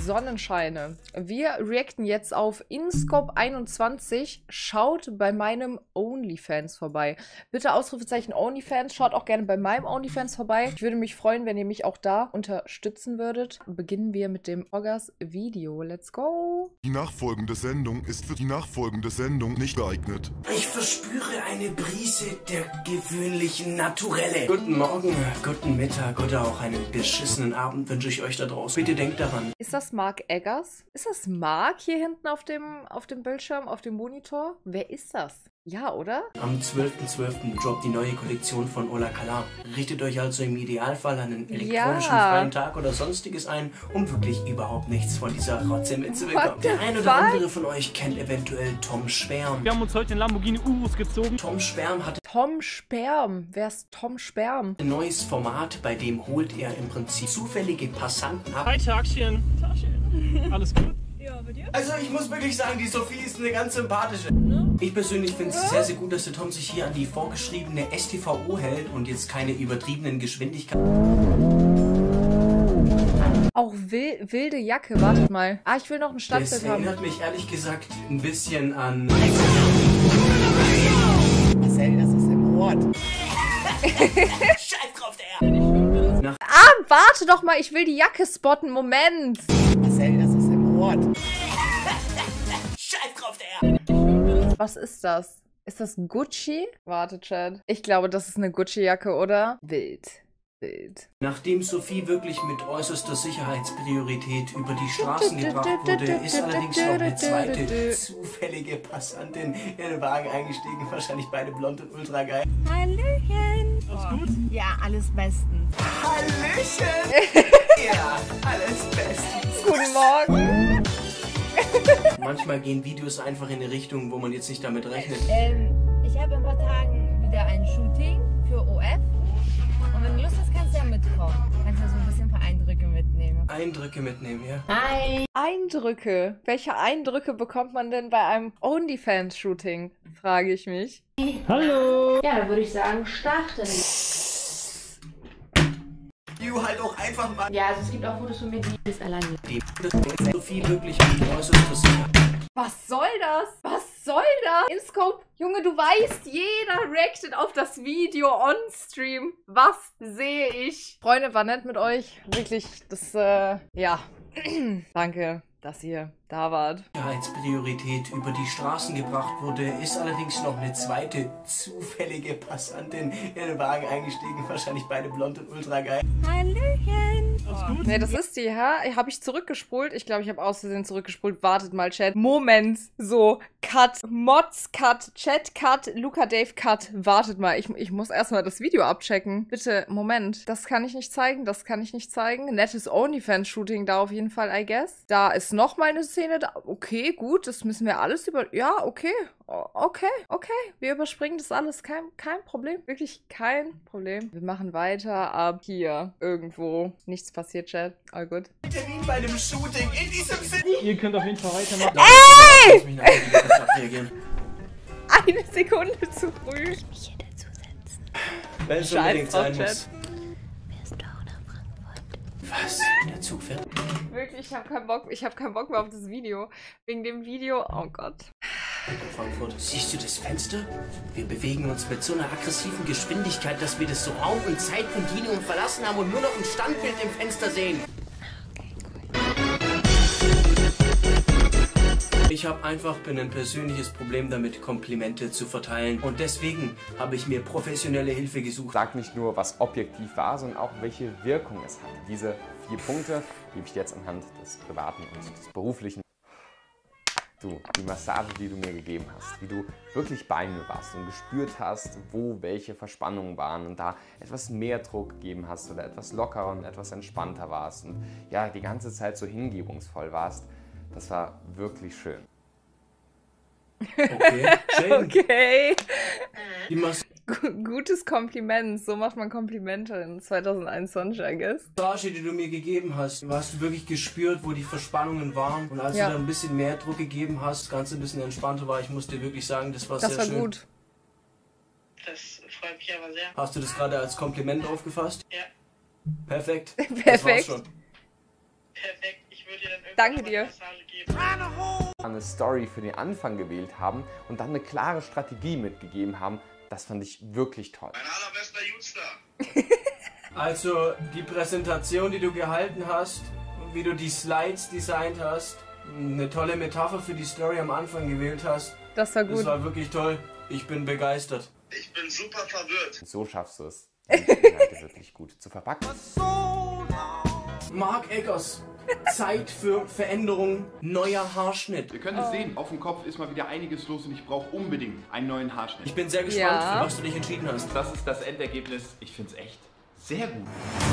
Sonnenscheine. Wir reacten jetzt auf InScope 21. Schaut bei meinem OnlyFans vorbei. Bitte Ausrufezeichen OnlyFans. Schaut auch gerne bei meinem OnlyFans vorbei. Ich würde mich freuen, wenn ihr mich auch da unterstützen würdet. Beginnen wir mit dem Orgas Video. Let's go! Die nachfolgende Sendung ist für die nachfolgende Sendung nicht geeignet. Ich verspüre eine Brise der gewöhnlichen Naturelle. Guten Morgen, guten Mittag oder auch einen beschissenen Abend wünsche ich euch da draußen. Bitte denkt daran. Ist das Mark Eggers? Ist das Mark hier hinten auf dem Bildschirm, auf dem Monitor? Wer ist das? Ja, oder? Am 12.12. droppt die neue Kollektion von Ola Kala. Richtet euch also im Idealfall an einen elektronischen freien Tag oder sonstiges ein, um wirklich überhaupt nichts von dieser Rotze mitzubekommen. Der ein oder andere von euch kennt eventuell Tom Sperm. Wir haben uns heute den Lamborghini Urus gezogen. Tom Sperm hat Tom Sperm. Wer ist Tom Sperm? ein neues Format, bei dem holt er im Prinzip zufällige Passanten ab. Hi Tagchen. Alles gut? Ja, bei dir? Also ich muss wirklich sagen, die Sophie ist eine ganz sympathische. Ich persönlich finde es sehr, sehr gut, dass der Tom sich hier an die vorgeschriebene STVO hält und jetzt keine übertriebenen Geschwindigkeiten. Auch wilde Jacke. Wartet mal. Ah, ich will noch ein Das Standbild haben. erinnert mich ehrlich gesagt ein bisschen an... Marcel, das ist im Ort. Scheiß drauf, der! Ah, warte doch mal. Ich will die Jacke spotten. Moment. Marcel, das ist im Ort. Scheiß drauf, der! Was ist das? Ist das Gucci? Warte, Chad. Ich glaube, das ist eine Gucci-Jacke, oder? Wild. Wild. Nachdem Sophie wirklich mit äußerster Sicherheitspriorität über die Straßen gebracht wurde, ist allerdings noch eine zweite zufällige Passantin in den Wagen eingestiegen. Wahrscheinlich beide blond und ultra geil. Hallöchen. Alles gut? Ja, alles bestens. Hallöchen! Ja, alles bestens. Guten Morgen. Manchmal gehen Videos einfach in eine Richtung, wo man jetzt nicht damit rechnet. Ich habe in ein paar Tagen wieder ein Shooting für OF. Und wenn du Lust hast, kannst du ja mitkommen. Kannst ja so ein bisschen ein paar Eindrücke mitnehmen. Eindrücke mitnehmen, ja? Hi. Eindrücke. Welche Eindrücke bekommt man denn bei einem OnlyFans-Shooting? Frage ich mich. Hallo. Ja, dann würde ich sagen, starten. You halt auch einfach mal Ja, also es gibt auch Fotos von mir, die ist allein mit. die Sophie wirklich mit äußerster Sicherheit. Was soll das? Was soll das? InScope, Junge, du weißt, jeder reactet auf das Video on-stream. Was sehe ich? Freunde, war nett mit euch. Wirklich, das, ja. Danke, dass ihr da wart. Sicherheitspriorität über die Straßen gebracht wurde, ist allerdings noch eine zweite zufällige Passantin in den Wagen eingestiegen. Wahrscheinlich beide blond und ultra geil. Hallöchen. Alles gut? Ne, das ist die, hä? Habe ich zurückgespult? Ich glaube, ich habe aus Versehen zurückgespult. Wartet mal, Chat. Moment. So, Cut, Mods Cut, Chat Cut, Luca Dave Cut. Wartet mal, ich muss erstmal das Video abchecken. Bitte, Moment. Das kann ich nicht zeigen, das kann ich nicht zeigen. Nettes OnlyFans-Shooting da auf jeden Fall, I guess. Da ist nochmal eine Szene da. Okay, gut, das müssen wir alles über... Ja, okay. Okay. Wir überspringen das alles. Kein Problem. Wirklich kein Problem. Wir machen weiter ab hier. Irgendwo. Nichts passiert, Chat. All gut. Termin bei einem Shooting in diesem Sinne. Ihr könnt auf jeden Fall weitermachen. Lass mich nachher wieder kurz reagieren. Eine Sekunde zu früh. Wenn es Scheiß unbedingt drauf, sein Chat. muss. Was? Der Zug fährt? Wirklich, ich habe keinen Bock. Ich habe keinen Bock mehr auf das Video. Wegen dem Video. Oh Gott. Frankfurt. Siehst du das Fenster? Wir bewegen uns mit so einer aggressiven Geschwindigkeit, dass wir das so Raum- und Zeitkontinuum verlassen haben und nur noch ein Standbild im Fenster sehen. Ich habe einfach ein persönliches Problem damit, Komplimente zu verteilen. Und deswegen habe ich mir professionelle Hilfe gesucht. Sagt nicht nur, was objektiv war, sondern auch, welche Wirkung es hat. Diese 4 Punkte gebe ich dir jetzt anhand des privaten und des beruflichen. Du, die Massage, die du mir gegeben hast, wie du wirklich bei mir warst und gespürt hast, wo welche Verspannungen waren und da etwas mehr Druck gegeben hast oder etwas lockerer und etwas entspannter warst und ja, die ganze Zeit so hingebungsvoll warst, das war wirklich schön. Okay, schön. Okay. Die Gutes Kompliment. So macht man Komplimente in 2021, I guess. Massage, die du mir gegeben hast, hast du wirklich gespürt, wo die Verspannungen waren. Und als Ja. du dann ein bisschen mehr Druck gegeben hast, das Ganze ein bisschen entspannter war, ich muss dir wirklich sagen, das war Das sehr war schön. gut. Das freut mich aber sehr. Hast du das gerade als Kompliment aufgefasst? Ja, Perfekt. Das war's Perfekt. schon. perfekt. Ich wird dir dann irgendwann Danke eine dir. Massage geben. Eine Story für den Anfang gewählt haben und dann eine klare Strategie mitgegeben haben, das fand ich wirklich toll. Mein allerbester Youthstar. Also die Präsentation, die du gehalten hast, wie du die Slides designt hast, eine tolle Metapher für die Story am Anfang gewählt hast. Das war Das gut. war wirklich toll. Ich bin begeistert. Ich bin super verwirrt. So schaffst du es, die Inhalte wirklich gut zu verpacken. Marc Eggers, Zeit für Veränderung, neuer Haarschnitt. Ihr könnt es sehen, auf dem Kopf ist mal wieder einiges los und ich brauche unbedingt einen neuen Haarschnitt. Ich bin sehr gespannt, Ja. für was du dich entschieden hast. Das ist das Endergebnis. Ich finde es echt sehr gut.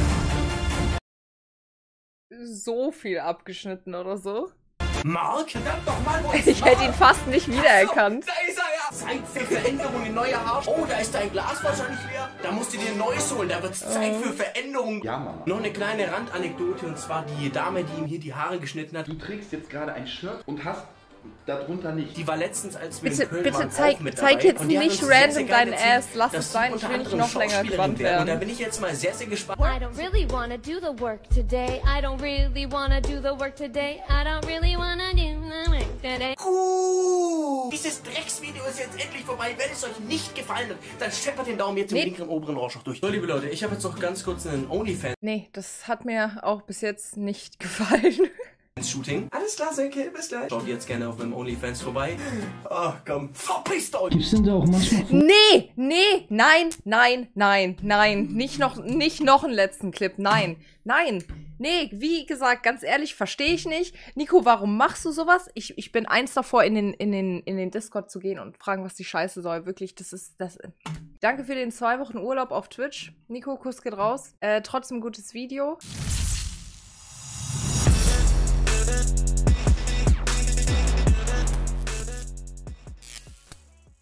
So viel abgeschnitten oder so. Marc, verdammt doch mal, wo ist Ich hätte ihn fast nicht wiedererkannt. Da ist er ja! Zeit für Veränderung, neuer Haarschnitt. Oh, da ist dein Glas wahrscheinlich leer. Da musst du dir ein neues holen. Da wird es Zeit für Veränderung. Ja, Mama. Noch eine kleine Randanekdote, und zwar die Dame, die ihm hier die Haare geschnitten hat. Du trägst jetzt gerade ein Shirt und hast darunter nicht. Die war letztens, als wir Bitte, in Köln bitte waren, zeig auch mit zeig dabei. jetzt Und die hat nicht uns sehr, random sehr geil deinen erzählt, Ass. Lass dass es sie sein, ich unter will nicht anderem noch länger Schauspielerin gespannt wäre. Und da werden. bin ich jetzt mal sehr, sehr gespannt. I don't really wanna do the work today. I don't really wanna do the work today. I don't really wanna do the work today. Dieses Drecksvideo ist jetzt endlich vorbei. Wenn es euch nicht gefallen hat, dann scheppert den Daumen jetzt im linken oberen Rorschach durch. So, liebe Leute, ich habe jetzt noch ganz kurz einen OnlyFans Nee, das hat mir auch bis jetzt nicht gefallen. Shooting. Alles klar, Senke, bis gleich. Schaut jetzt gerne auf meinem OnlyFans vorbei. Ach komm, verpisst euch! Sind da auch manchmal Nee, nee, nein, nein, nein, nein. Nicht noch einen letzten Clip. Nein, nein. Nee, wie gesagt, ganz ehrlich, verstehe ich nicht. Nico, warum machst du sowas? Ich bin eins davor, in den Discord zu gehen und fragen, was die Scheiße soll. Wirklich, das ist das. Danke für den 2 Wochen Urlaub auf Twitch. Nico, Kuss geht raus. Trotzdem gutes Video.